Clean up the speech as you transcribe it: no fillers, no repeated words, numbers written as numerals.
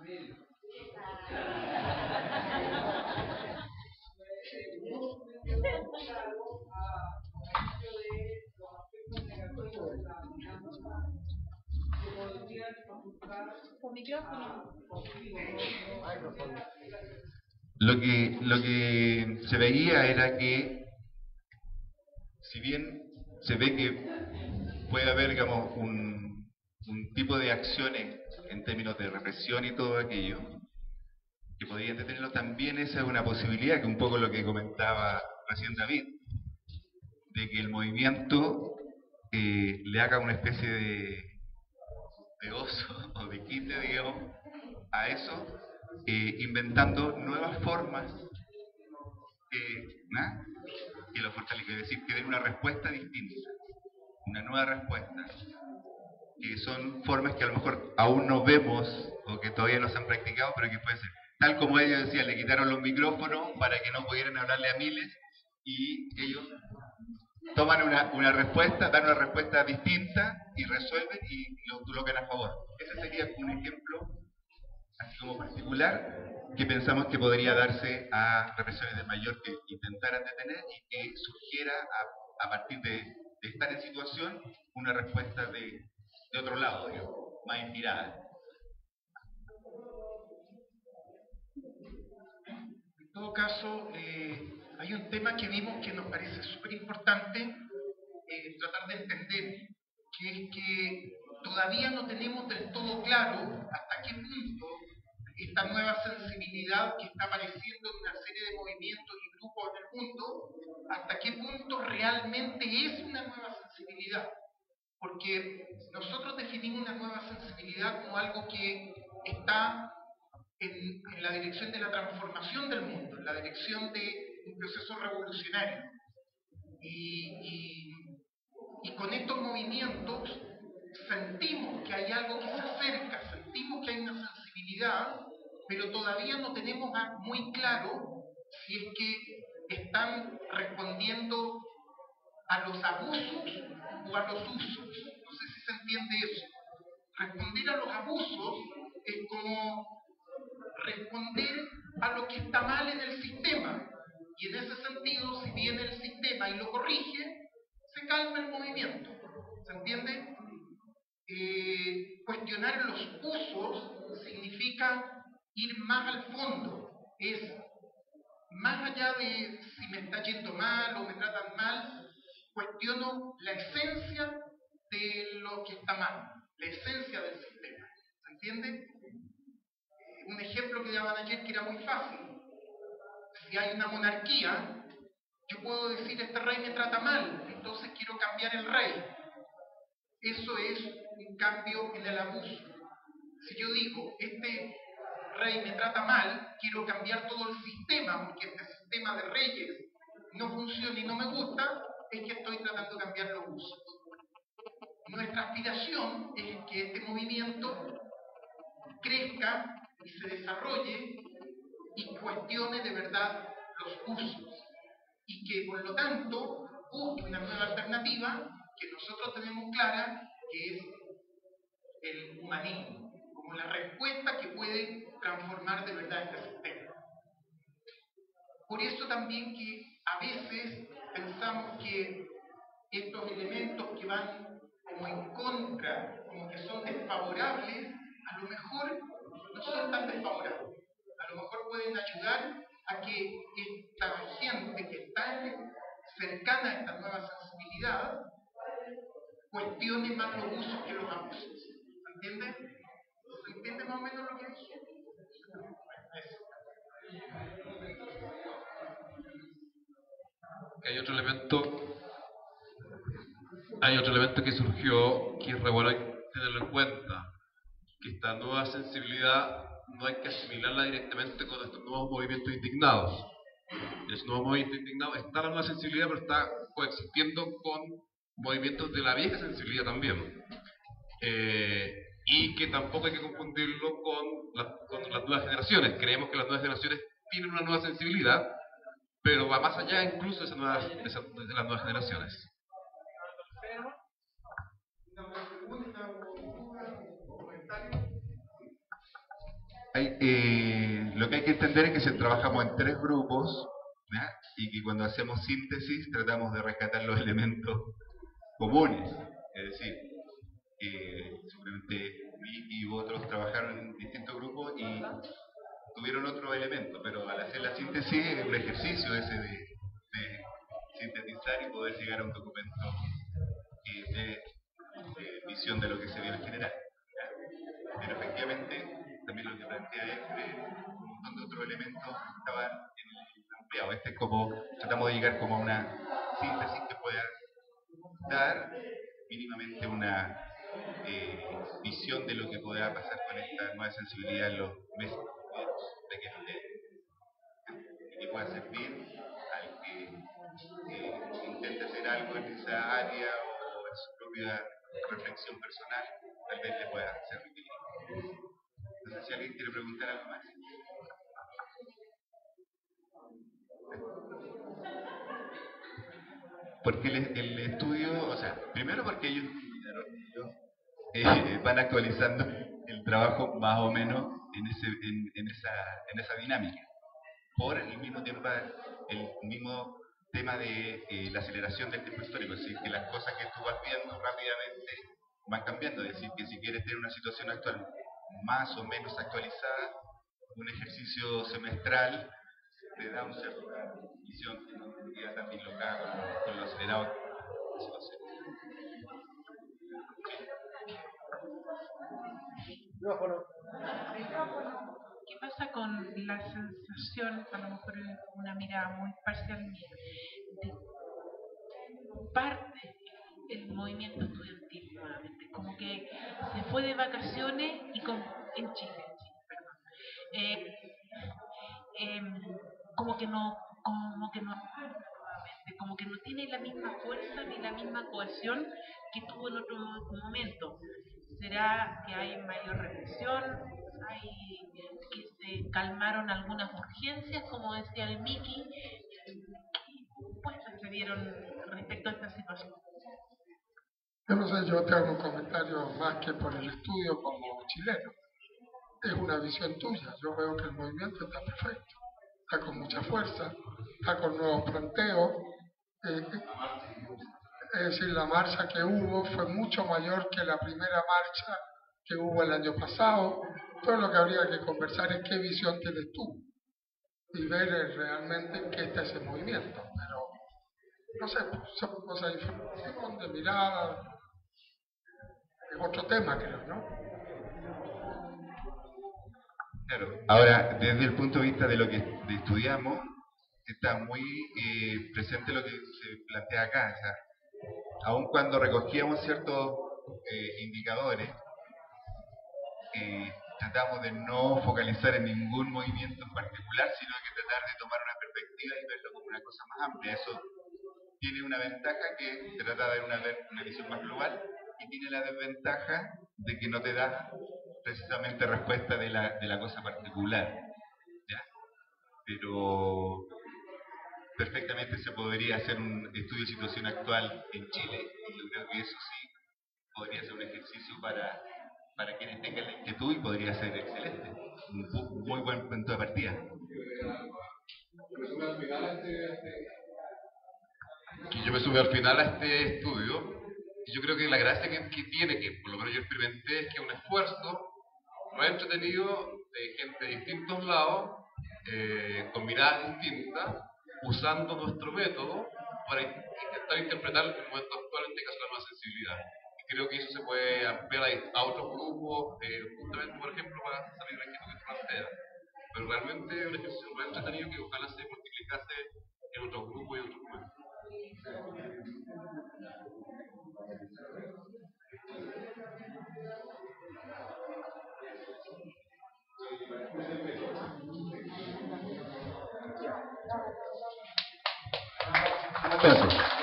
Lo que se veía era que, si bien se ve que puede haber, digamos, un tipo de acciones en términos de represión y todo aquello, que podrían detenerlo, también esa es una posibilidad, que un poco lo que comentaba recién David, de que el movimiento le haga una especie de oso o de quite, digamos, a eso, inventando nuevas formas ¿no? Que lo fortalezcan, es decir, que den una respuesta distinta, una nueva respuesta, que son formas que a lo mejor aún no vemos o que todavía no se han practicado, pero que puede ser. Tal como ellos decían, le quitaron los micrófonos para que no pudieran hablarle a miles, y ellos toman una respuesta, dan una respuesta distinta y resuelven y lo colocan a favor. Ese sería un ejemplo, así como particular, que pensamos que podría darse a represiones de mayor que intentaran detener y que surgiera a partir de estar en situación una respuesta de otro lado, digamos, más inspirada. En todo caso, hay un tema que vimos que nos parece súper importante tratar de entender, que es que todavía no tenemos del todo claro hasta qué punto esta nueva sensibilidad que está apareciendo en una serie de movimientos y grupos en el mundo, hasta qué punto realmente es una nueva sensibilidad. Porque nosotros definimos una nueva sensibilidad como algo que está en la dirección de la transformación del mundo, en la dirección de un proceso revolucionario. Y con estos movimientos sentimos que hay algo que se acerca, sentimos que hay una sensibilidad, pero todavía no tenemos muy claro si es que están respondiendo a los abusos o a los usos. No sé si se entiende eso. Responder a los abusos es como responder a lo que está mal en el sistema. Y en ese sentido, si viene el sistema y lo corrige, se calma el movimiento. ¿Se entiende? Cuestionar los usos significa ir más al fondo. Es más allá de si me está yendo mal o me tratan mal, cuestiono la esencia de lo que está mal, la esencia del sistema. ¿Se entiende? Un ejemplo que daban ayer que era muy fácil. Si hay una monarquía, yo puedo decir, este rey me trata mal, entonces quiero cambiar el rey. Eso es un cambio en el abuso. Si yo digo, este rey me trata mal, quiero cambiar todo el sistema, porque este sistema de reyes no funciona y no me gusta, es que estoy tratando de cambiar los usos. Nuestra aspiración es que este movimiento crezca y se desarrolle y cuestione de verdad los usos, y que por lo tanto busque una nueva alternativa que nosotros tenemos clara, que es el humanismo, como la respuesta que puede transformar de verdad este sistema. Por eso también que a veces pensamos que estos elementos que van como en contra, como que son desfavorables, a lo mejor no son tan desfavorables. A lo mejor pueden ayudar a que esta gente que está cercana a esta nueva sensibilidad cuestione más los usos que los abusos. ¿Se entiende? ¿Se entiende más o menos lo que dije? Hay otro elemento que surgió que es bueno tenerlo en cuenta, que esta nueva sensibilidad no hay que asimilarla directamente con estos nuevos movimientos indignados. En esos nuevos movimientos indignados está la nueva sensibilidad, pero está coexistiendo con movimientos de la vieja sensibilidad también. Y que tampoco hay que confundirlo con las nuevas generaciones. Creemos que las nuevas generaciones tienen una nueva sensibilidad, pero va más allá incluso de las nuevas generaciones. Lo que hay que entender es que trabajamos en 3 grupos, ¿ya? Y que cuando hacemos síntesis tratamos de rescatar los elementos comunes. Es decir, seguramente Vicky y otros trabajaron en distintos grupos y tuvieron otro elemento, pero al hacer la síntesis es un ejercicio ese de sintetizar y poder llegar a un documento de visión de lo que se vio en general. ¿Ya? Pero efectivamente también lo que plantea es que un montón de otros elementos estaban en el ampliado. Este es como, tratamos de llegar como a una síntesis que pueda dar mínimamente una visión de lo que pueda pasar con esta nueva sensibilidad en los meses de que y que pueda servir al que intente hacer algo en esa área o en su propia reflexión personal, tal vez le pueda ser útil. No sé si alguien quiere preguntar algo más. Porque el estudio, o sea, primero porque ellos van actualizando el trabajo más o menos en esa dinámica. Por el mismo tema de la aceleración del tiempo histórico, es decir, que las cosas que tú vas viendo rápidamente van cambiando, es decir, que si quieres tener una situación actual más o menos actualizada, un ejercicio semestral te da una cierta visión que no queda tan dislocada con lo acelerado de la situación. ¿Qué pasa con la sensación, a lo mejor es una mirada muy parcial mía, de parte el movimiento estudiantil nuevamente? Como que se fue de vacaciones y en Chile, perdón. Como que no nuevamente, como que no tiene la misma fuerza ni la misma cohesión que tuvo en otro momento. ¿Será que hay mayor represión? ¿Hay que se calmaron algunas urgencias, como decía el Miki? Pues se dieron respecto a esta situación. Yo no sé, yo tengo un comentario más que por el estudio como chileno. Es una visión tuya. Yo veo que el movimiento está perfecto, está con mucha fuerza, está con nuevos planteos. Es decir, la marcha que hubo fue mucho mayor que la primera marcha que hubo el año pasado. Todo lo que habría que conversar es qué visión tienes tú y ver realmente en qué está ese movimiento. Pero, no sé, son cosas de información, de mirada, es otro tema, creo, ¿no? Claro. Ahora, desde el punto de vista de lo que estudiamos, está muy presente lo que se plantea acá. O sea, aun cuando recogíamos ciertos indicadores, tratamos de no focalizar en ningún movimiento en particular, sino que tratar de tomar una perspectiva y verlo como una cosa más amplia. Eso tiene una ventaja que trata de dar una visión más global, y tiene la desventaja de que no te da precisamente respuesta de la cosa particular, ¿ya? Pero perfectamente se podría hacer un estudio de situación actual en Chile, y yo creo que eso sí podría ser un ejercicio para quienes tengan la inquietud, y podría ser excelente, un muy buen punto de partida. Que yo me sumé al final a este estudio, y yo creo que la gracia que tiene, que por lo menos yo experimenté, es que es un esfuerzo no entretenido de gente de distintos lados, con miradas distintas, usando nuestro método para intentar interpretar el momento actual, en este caso la nueva sensibilidad. Y creo que eso se puede ampliar a otros grupos, justamente, por ejemplo, para salir del que se plantea. Pero realmente es un ejercicio muy entretenido que ojalá se multiplicase en otros grupos y en otros momentos. Entonces,